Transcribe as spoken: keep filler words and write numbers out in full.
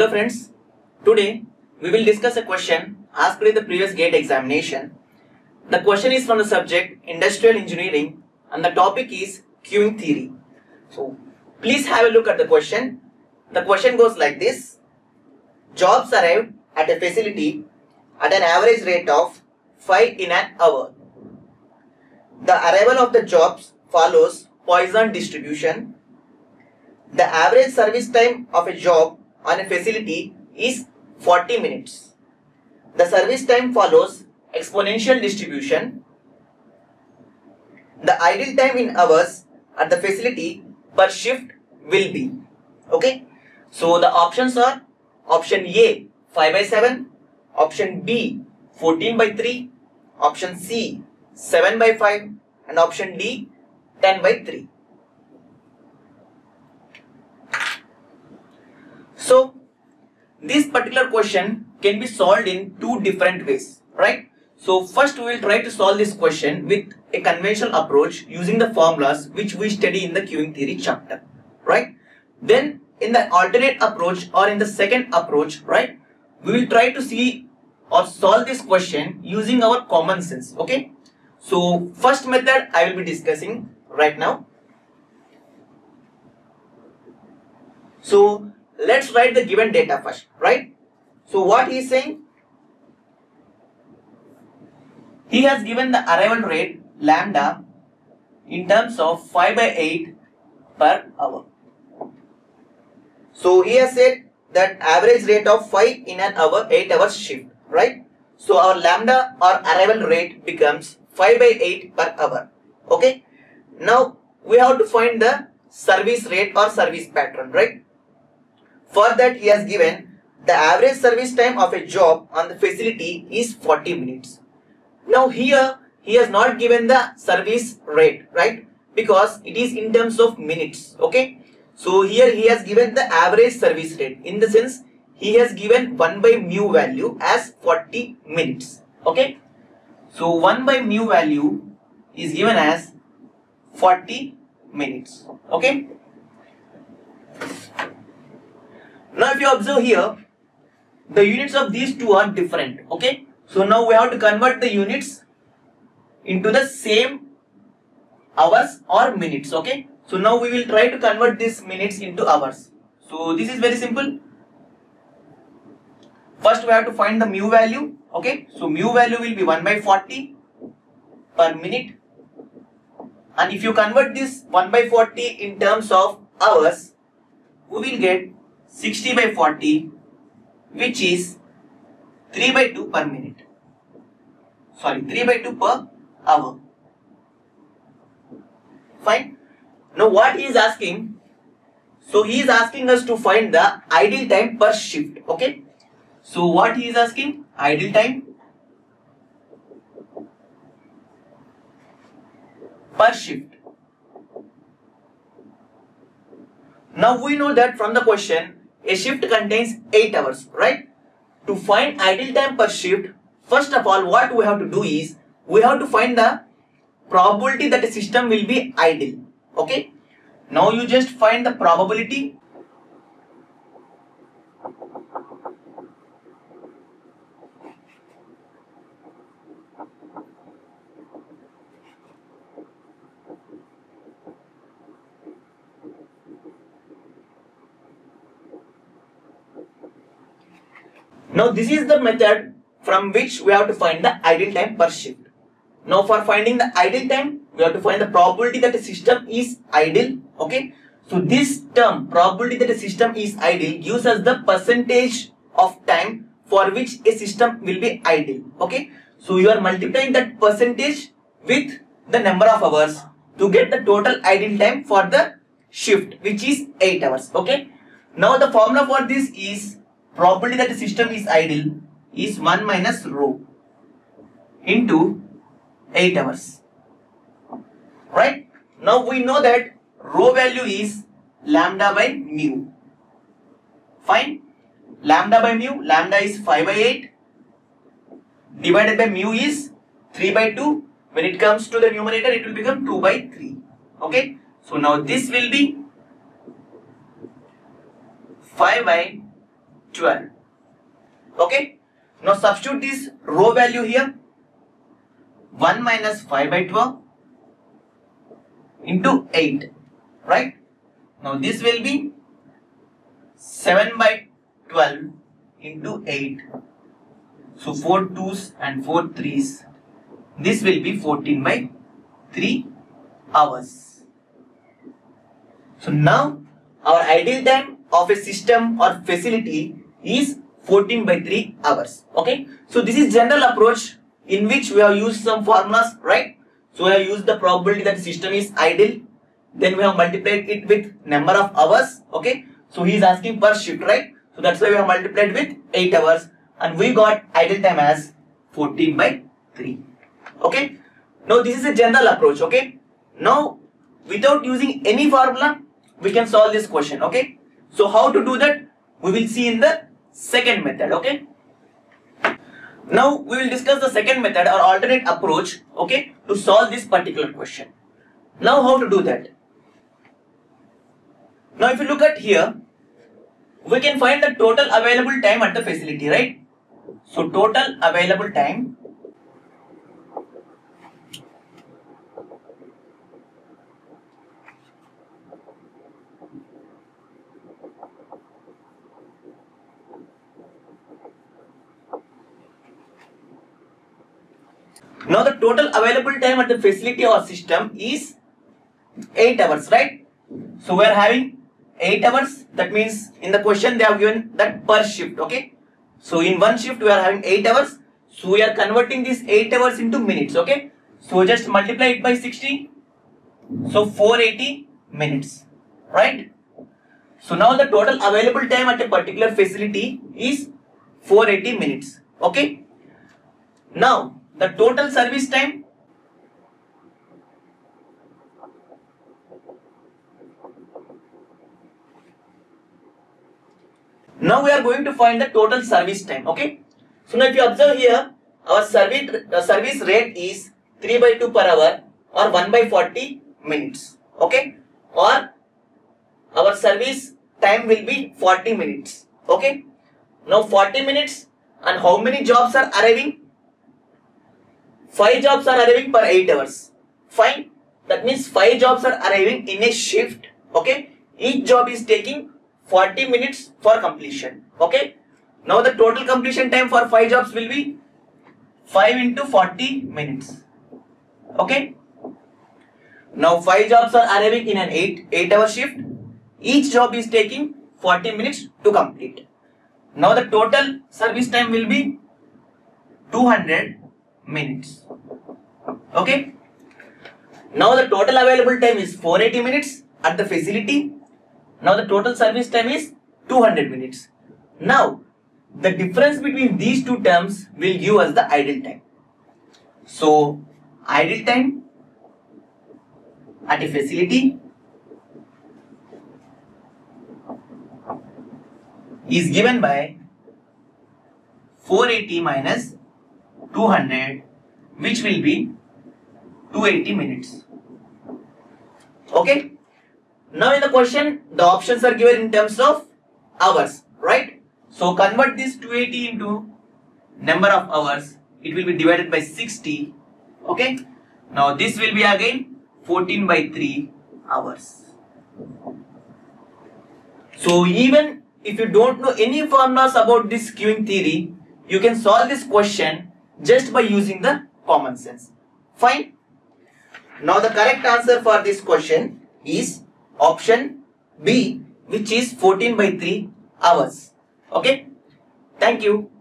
Hello friends, today we will discuss a question asked in the previous GATE examination. The question is from the subject Industrial Engineering and the topic is queuing theory. So please have a look at the question. The question goes like this. Jobs arrive at a facility at an average rate of five in an hour. The arrival of the jobs follows Poisson distribution. The average service time of a job on a facility is forty minutes. The service time follows exponential distribution. The idle time in hours at the facility per shift will be. Okay. So the options are option A five by seven, option B fourteen by three, option C seven by five and option D ten by three. So this particular question can be solved in two different ways, right? So first we will try to solve this question with a conventional approach using the formulas which we study in the queuing theory chapter, right? Then in the alternate approach or in the second approach, right, we will try to see or solve this question using our common sense, okay? So first method I will be discussing right now. So let's write the given data first, right? So what he is saying? He has given the arrival rate lambda in terms of five by eight per hour. So he has said that average rate of five in an hour, eight hours shift, right? So our lambda or arrival rate becomes five by eight per hour, okay? Now we have to find the service rate or service pattern, right? For that he has given the average service time of a job on the facility is forty minutes. Now here he has not given the service rate, right? Because it is in terms of minutes, okay? So here he has given the average service rate. In the sense he has given one by mu value as forty minutes, okay? So one by mu value is given as forty minutes, okay? Now if you observe here, the units of these two are different, okay? So now we have to convert the units into the same hours or minutes, okay? So now we will try to convert these minutes into hours. So this is very simple. First we have to find the mu value, okay? So mu value will be one by forty per minute. And if you convert this one by forty in terms of hours, we will get sixty by forty, which is three by two per minute. Sorry, three by two per hour. Fine. Now what he is asking? So he is asking us to find the idle time per shift. Okay. So what he is asking? Idle time per shift. Now we know that from the question, a shift contains eight hours, right? To find idle time per shift, first of all, what we have to do is, we have to find the probability that a system will be idle, okay? Now you just find the probability. Now this is the method from which we have to find the idle time per shift. Now for finding the idle time, we have to find the probability that a system is idle, okay? So this term, probability that a system is idle, gives us the percentage of time for which a system will be idle, okay? So you are multiplying that percentage with the number of hours to get the total idle time for the shift, which is eight hours, okay? Now the formula for this is probability that the system is idle is one minus rho into eight hours, right? Now we know that rho value is lambda by mu. Fine. Lambda by mu, lambda is five by eight divided by mu is three by two. When it comes to the numerator, it will become two by three, okay? So now this will be five by twelve. Okay. Now substitute this row value here. one minus five by twelve into eight. Right. Now this will be seven by twelve into eight. So four twos and four threes. This will be fourteen by three hours. So now our ideal time of a system or facility is fourteen by three hours. Okay. So this is general approach in which we have used some formulas, right? So we have used the probability that the system is idle. Then we have multiplied it with number of hours. Okay. So he is asking per shift, right? So that's why we have multiplied with eight hours. And we got idle time as fourteen by three. Okay. Now this is a general approach. Okay. Now without using any formula, we can solve this question. Okay. So how to do that? We will see in the second method. Okay. Now we will discuss the second method or alternate approach. Okay. To solve this particular question. Now how to do that? Now if you look at here, we can find the total available time at the facility, right? So total available time now the total available time at the facility or system is eight hours, right? So we are having eight hours. That means in the question they have given that per shift. Okay. So in one shift we are having eight hours. So we are converting these eight hours into minutes. Okay. So just multiply it by sixty. So four hundred eighty minutes. Right. So now the total available time at a particular facility is four hundred eighty minutes. Okay. Now the total service time now we are going to find the total service time. Okay. So now if you observe here, our service uh, service rate is three by two per hour or one by forty minutes. Okay. Or our service time will be forty minutes. Okay. Now forty minutes, and how many jobs are arriving? five jobs are arriving per eight hours. Fine. That means five jobs are arriving in a shift. Okay. Each job is taking forty minutes for completion. Okay. Now the total completion time for five jobs will be five into forty minutes. Okay. Now five jobs are arriving in an eight, eight hour shift. Each job is taking forty minutes to complete. Now the total service time will be two hundred minutes. Okay. Now the total available time is four hundred eighty minutes at the facility. Now the total service time is two hundred minutes. Now the difference between these two terms will give us the idle time. So idle time at a facility is given by four hundred eighty minus two hundred, which will be two hundred eighty minutes. Okay. Now in the question, the options are given in terms of hours, right? So convert this two hundred eighty into number of hours. It will be divided by sixty. Okay. Now this will be again fourteen by three hours. So even if you don't know any formulas about this queuing theory, you can solve this question just by using the common sense. Fine. Now the correct answer for this question is option B, which is fourteen by three hours. Okay. Thank you.